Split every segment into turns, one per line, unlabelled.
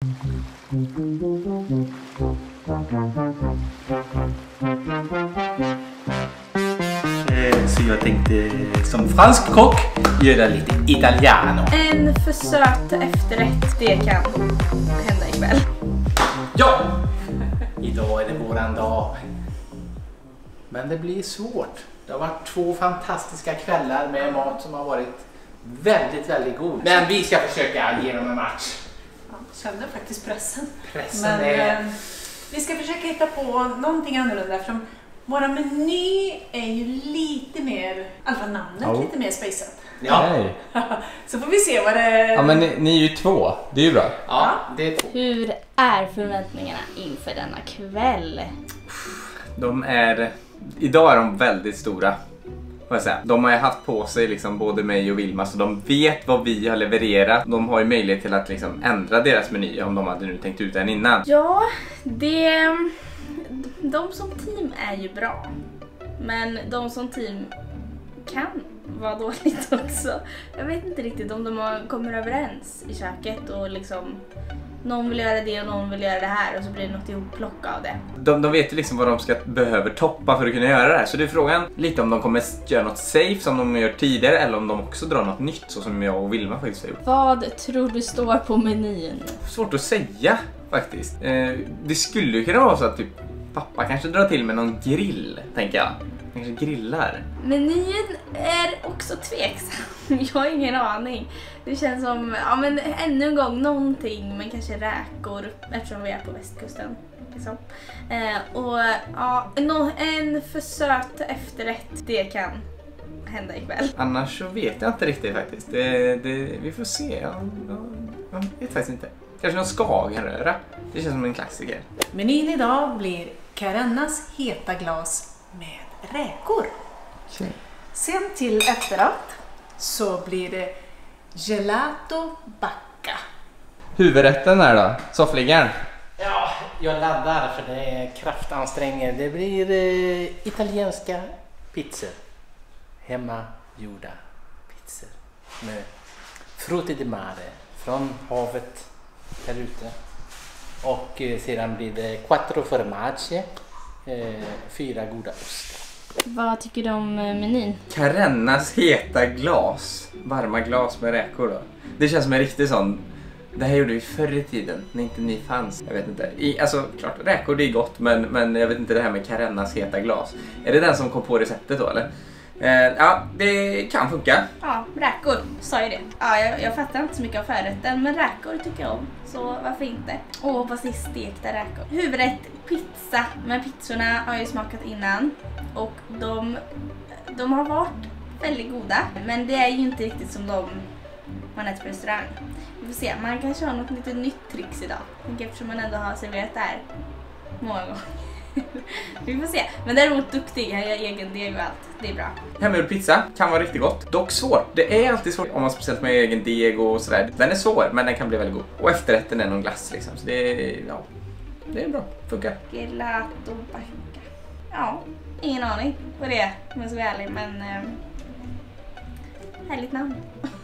Så jag tänkte som fransk kock göra lite italiano.
En för söt efterrätt, det kan hända ikväll.
Ja! Idag är det våran dag. Men det blir svårt. Det har varit 2 fantastiska kvällar med mat som har varit väldigt, väldigt god. Men vi ska försöka ge dem en match.
Ja, känner faktiskt pressen.
Pressen
Men
är...
vi ska försöka hitta på någonting annorlunda eftersom våra meny är ju lite mer, i alla fall namnet, lite mer spejsat.
Ja.
Nej.
Så får vi se vad det...
Ja, men ni är ju 2. Det är ju bra.
Ja, det är 2.
Hur är förväntningarna inför denna kväll?
Idag är de väldigt stora. Får jag säga. De har ju haft på sig liksom både mig och Vilma, så de vet vad vi har levererat. De har ju möjlighet till att liksom ändra deras meny om de hade nu tänkt ut den innan.
Ja, de som team är ju bra. Men de som team kan vara dåligt också. Jag vet inte riktigt om de kommer överens i köket och liksom någon vill göra det och någon vill göra det här och så blir det något ihopplocka av det.
De vet ju liksom vad de behöver toppa för att kunna göra det här. Så det är frågan lite om de kommer göra något safe som de gör tidigare eller om de också drar något nytt så som jag och Vilma faktiskt har gjort.
Vad tror du står på menyn?
Svårt att säga faktiskt. Det skulle ju kunna vara så att typ pappa kanske drar till med någon grill, tänker jag. Kanske grillar.
Menyn är också tveksam. Jag har ingen aning. Det känns som, ja men ännu en gång någonting, men kanske räkor eftersom vi är på västkusten. Liksom. Och ja, en för söt efterrätt, det kan hända ikväll.
Annars så vet jag inte riktigt faktiskt. Vi får se. Jag vet faktiskt inte. Kanske någon skagenröra. Det känns som en klassiker.
Menyn idag blir Carennas heta glas med räkor.
Okay.
Sen till efterrätt så blir det gelato bacca.
Huvudrätten här då? Soffliggaren.
Ja, jag laddar för det är kraftansträngning. Det blir italienska pizzor. Hemmagjorda pizzor. Med frutti di mare från havet här ute. Och sedan blir det 4 formaggi, 4 goda ostar.
Vad tycker du om menyn?
Carennas heta glas. Varma glas med räkor då. Det känns som en riktig sån. Det här gjorde vi förr i tiden när inte ni fanns. Jag vet inte. Alltså klart, räkor det är gott, men jag vet inte det här med Carennas heta glas. Är det den som kom på receptet då eller? Ja, det kan funka.
Ja, räkor, sa jag det. Ja, jag fattar inte så mycket av förrätten, men räkor tycker jag om. Så varför inte? Och hoppas det är stekta räkor. Huvudrätt, pizza. Men pizzorna har jag ju smakat innan. Och de har varit väldigt goda. Men det är ju inte riktigt som de man äter på restaurang. Vi får se, man kanske har något lite nytt tricks idag. Eftersom man ändå har serverat där många gånger. Vi får se. Men däremot duktig, han gör egen deg och allt. Det är bra.
Hemmagjord pizza kan vara riktigt gott. Dock svårt. Det är alltid svårt om man speciellt med egen deg och sådär. Den är svår, men den kan bli väldigt god. Och efterrätten är någon glass liksom. Så det är bra. Funkar.
Gelato bacca. Ja, ingen aning vad det är, om jag ska vara ärlig. Men härligt namn.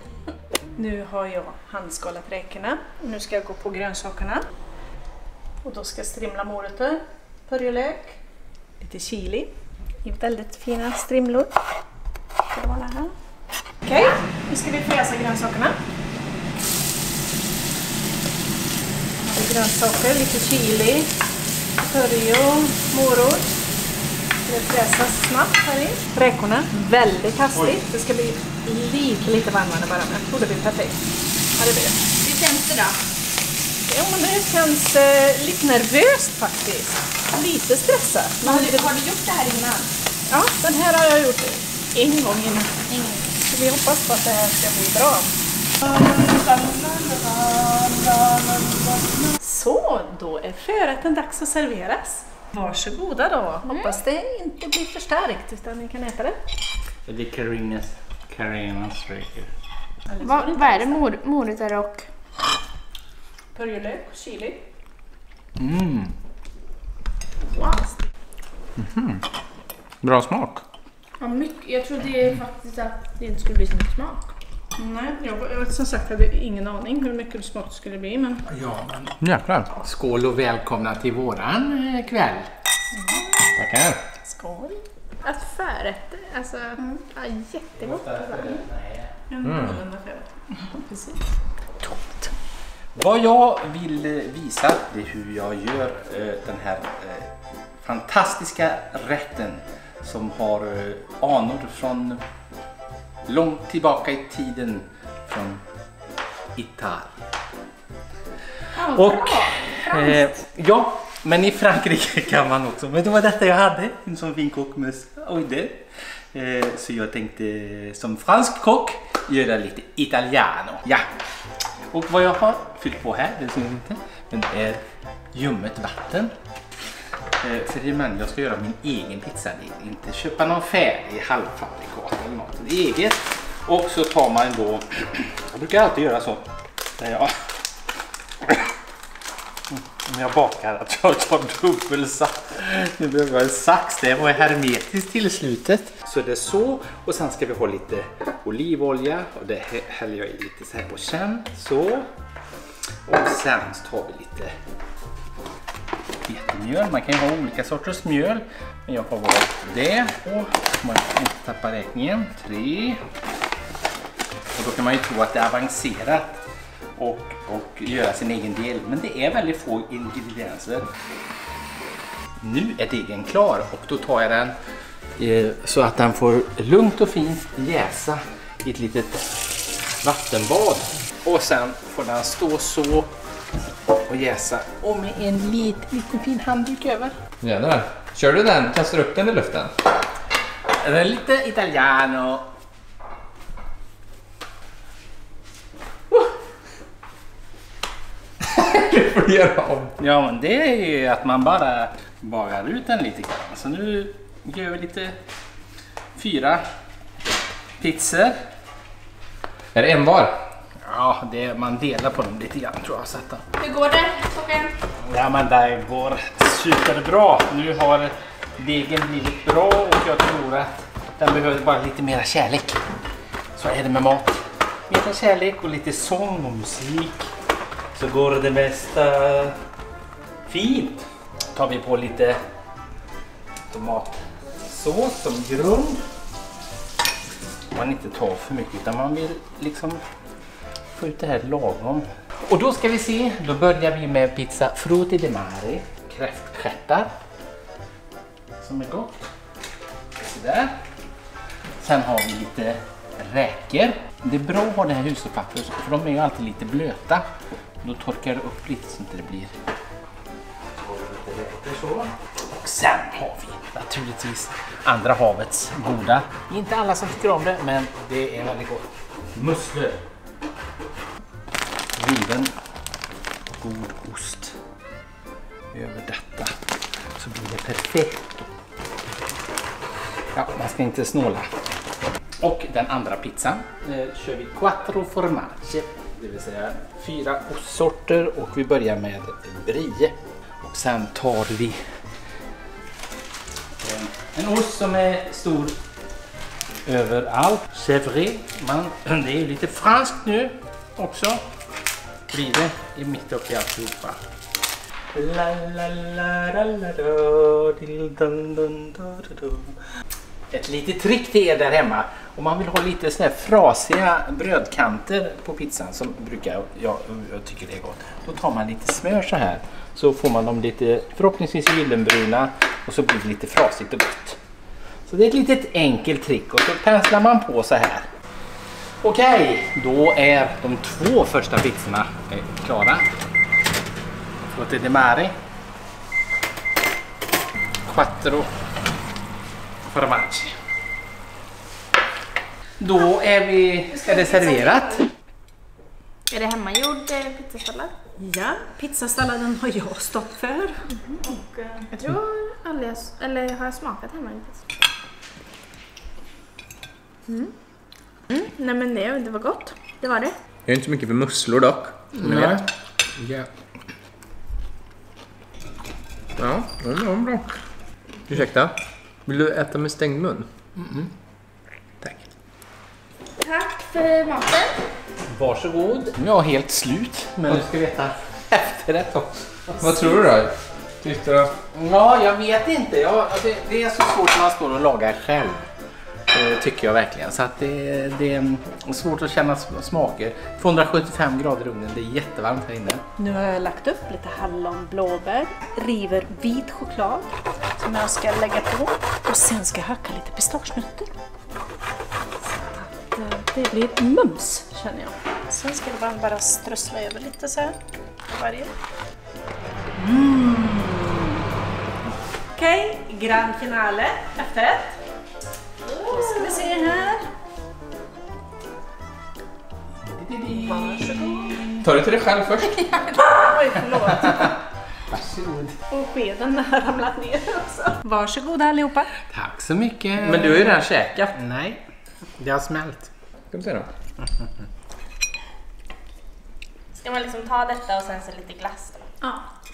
Nu har jag handskalat räkorna. Nu ska jag gå på grönsakerna. Och då ska jag strimla morötter, purjolök, lite chili i väldigt fina strimlor. Okej, nu ska vi fräsa grönsakerna. Grönsaker, lite chili, purjo, morot. Det fräsas snabbt här i. Räkorna väldigt hastigt. Det ska bli lite varmare bara, men jag tror det blir perfekt. Ja, det blir det.
Hur känns det då?
Ja, men det känns lite nervöst faktiskt. Lite stressat.
Har du gjort det här innan?
Ja, den här har jag gjort en gång innan. Så vi hoppas på att det här ska bli bra. Så, då är förrätten dags att serveras. Varsågoda då. Hoppas det inte blir för starkt utan ni kan äta det.
Det är Carennas räkor.
Vad är det? Morötter och
Purjolök och chili.
Bra smak.
ja, mycket. Jag trodde faktiskt att det inte skulle bli så mycket smak.
Nej, jag som sagt hade ingen aning hur mycket smak det skulle bli. Men...
Ja, men jäklar. Skål och välkomna till våran kväll. Tackar.
Skål. Att förrätter, alltså, ja, jättegott. Annorlunda förrätt. Precis.
Tomt. Vad jag vill visa är hur jag gör den här fantastiska rätten som har anor från långt tillbaka i tiden från Italien. Och ja, men i Frankrike kan man också. Men det var detta jag hade, en sån fin kockmus. Oj det. Så jag tänkte som fransk kock göra lite italiano. Ja. Och vad jag har fyllt på här, det syns inte, men det är ljummet vatten. För det är jag ska göra min egen pizza, inte köpa någon färdig halvfabrikat eller något. Det är eget. Och så tar man då, jag brukar alltid göra så, där jag, om jag bakar, att jag tar dubbelsax. Nu behöver jag en sax, det var hermetiskt till slutet. Så det är så, och sen ska vi ha lite olivolja och det häller jag i lite så här på känn, så. Och sen tar vi lite vetemjöl, man kan ju ha olika sorters mjöl, men jag har valt det. Och man inte tappa räkningen, 3. Och då kan man ju tro att det är avancerat och göra sin egen del, men det är väldigt få ingredienser. Nu är degen klar och då tar jag den så att den får lugnt och fint jäsa i ett litet vattenbad. Och sen får den stå så och jäsa. Och med en liten fin handduk över.
Jädrar. Kör du den? Kastar upp den i luften?
Det är lite italiano.
Du får göra om.
Ja, men det är ju att man bara bagar ut den lite grann. Så nu gör vi lite 4 pizzor.
Är det en var?
Ja, man delar på dem lite grann tror jag. Sätta.
Hur går det, Håkan?
Ja, men det går superbra. Nu har degen blivit bra och jag tror att den behöver bara lite mer kärlek. Så är det med mat. Mer kärlek och lite sång och musik. Så går det mesta fint. Tar vi på lite tomatsås som grund. Man inte tar för mycket utan man vill liksom få ut det här lagom. Och då ska vi se, då börjar vi med pizza frutti di mare. Kräftstjärtar. Som är gott. Så där. Sen har vi lite räkor. Det är bra att ha det här hushållspapper för de är ju alltid lite blöta. Då torkar det upp lite så inte det blir. Så. Och sen har vi naturligtvis andra havets goda. Inte alla som tycker om det, men det är väldigt gott. Musslor. Riven god ost över detta. Så blir det perfekt. Ja, man ska inte snåla. Och den andra pizzan kör vi quattro formaggi. Det vill säga 4 ostsorter och vi börjar med brie. Och sen tar vi en ost som är stor överallt. Chèvre. Det är lite franskt nu också. Blir det i mitt uppe i alltihopa. Ett litet trick till er där hemma. Om man vill ha lite sådär frasiga brödkanter på pizzan som jag tycker det är gott. Då tar man lite smör så här. Så får man dem lite förhoppningsvis gyllenbruna och så blir det lite frasigt och gott. Så det är ett litet enkelt trick och så penslar man på så här. Okej, då är de 2 första pizzorna klara. Frutti di mare. Quattro formaggi. Då är det serverat.
Är det hemmagjord pizzasallad?
Ja, pizzasalladen har jag stått för.
Och jag tror aldrig har jag smakat hemmagjord pizza. Nej men det var gott. Det var det.
Jag är inte så mycket för musslor dock.
Nej.
Ja. Ja, det var bra. Ursäkta, vill du äta med stängd mun?
Tack.
Tack för maten.
Varsågod. Jag är helt slut, men du ska veta efterrätt också.
Vad tror du då? Tyckte du?
Ja, jag vet inte. Alltså, det är så svårt när man står och lagar själv. Tycker jag verkligen. Så att det är svårt att känna smaker. 275 grader i ugnen, det är jättevarmt här inne.
Nu har jag lagt upp lite hallonblåbär, river vit choklad som jag ska lägga på. Och sen ska jag hacka lite pistagenötter. Så att det blir mums, känner jag. Sen ska det bara strössla över lite så här på varje. Okej, grand finale, efterrätt. Nu ska vi se här. Varsågod.
Tar du till dig själv först?
Oj, förlåt.
Varsågod.
Och skeden har ramlat ner också. Varsågoda allihopa.
Tack så mycket.
Men du har ju redan käkat.
Nej, det har smält.
Ska vi se då?
Ska man liksom ta detta och sen så lite glass då?
Ja.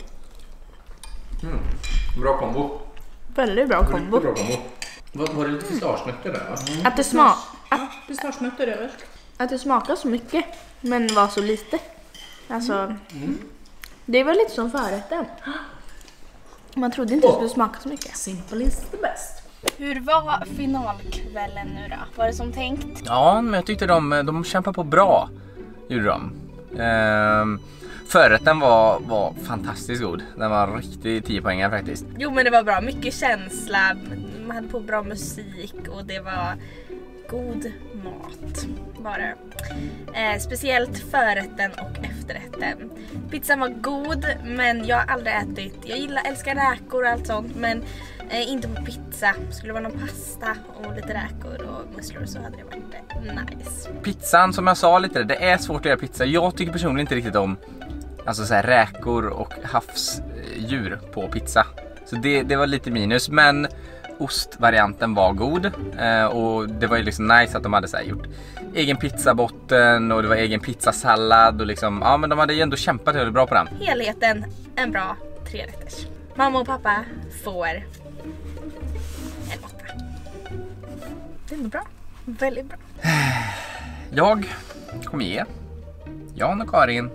Bra kombo.
Väldigt bra kombo.
Bra kombo. Var det lite pistagenötter där va?
Pistagenötter överst.
Att det smakar så mycket men var så lite. Alltså, det var lite som förrätten. Man trodde inte det skulle smaka så mycket.
Simple is the best.
Hur var finalkvällen nu då? Var det som tänkt?
Ja, men jag tyckte de kämpade på bra. Gjorde de. Förrätten var fantastiskt god. Den var riktigt 10 poäng faktiskt.
Jo men det var bra, mycket känsla, man hade på bra musik och det var god mat bara. Speciellt förrätten och efterrätten. Pizzan var god men jag har aldrig ätit, älskar räkor och allt sånt men inte på pizza. Skulle det vara någon pasta och lite räkor och musslor så hade det varit nice.
Pizzan som jag sa lite, det är svårt att göra pizza. Jag tycker personligen inte riktigt om alltså så här räkor och havsdjur på pizza. Så det var lite minus, men ostvarianten var god och det var ju liksom nice att de hade så här gjort egen pizzabotten och det var egen pizzasallad och liksom, ja men de hade ju ändå kämpat väldigt bra på den.
Helheten, en bra 3-rätters. Mamma och pappa får en 8. Det är bra, väldigt bra.
Jag kommer ge Jan och Karin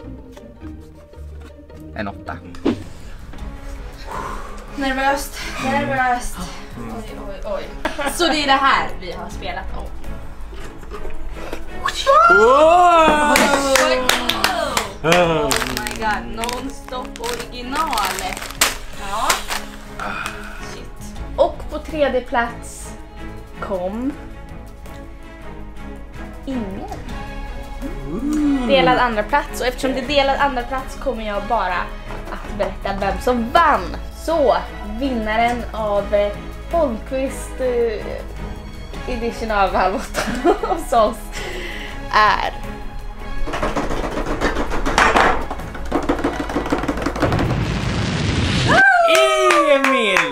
en 8.
Nervöst. Oj. Så det är det här vi har spelat om. Oh my god, non-stop original. Ja. Shit. Och på 3:e plats kom ingen. Delad andra plats, och eftersom det är delad andra plats kommer jag bara att berätta vem som vann. Så vinnaren av Holmqvist edition av Halv 8 hos oss är
Emil!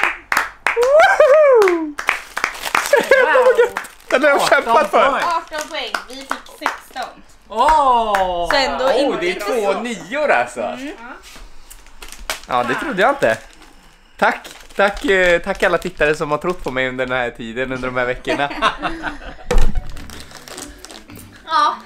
Wow.
Den har jag kämpat för.
18 poäng, vi fick 16.
Åh!
Så ändå
Det är 2 nior alltså. Ja, det trodde jag inte. Tack alla tittare som har trott på mig under den här tiden, under de här veckorna.
Ja.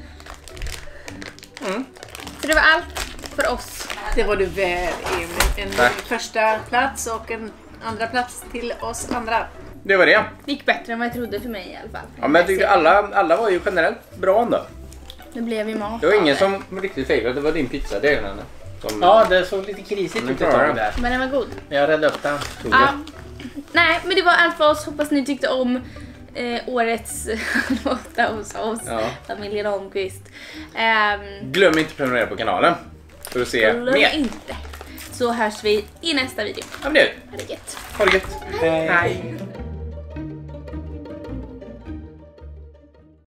Så det var allt för oss.
Det var du väl, Emil. En
Tack.
första plats och en andra plats till oss andra.
Det var det.
Det gick bättre än vad jag trodde för mig i alla fall.
Ja, men jag tyckte alla var ju generellt bra ändå.
Det blev ju mat.
Det var ingen som riktigt failade, det var din pizza, det är den.
Ja, det såg lite krisigt ut ett tag där.
Men den var god.
Men jag räddade upp den.
Ja. Nej, men det var allt för oss. Hoppas ni tyckte om årets låta hos oss.
Ja.
Familjen Holmqvist.
Glöm inte att prenumerera på kanalen för att se
Glöm
mer.
inte. Så hörs vi i nästa video.
Ja, men det.
Ha det gött.
Ha det gött.
Hej.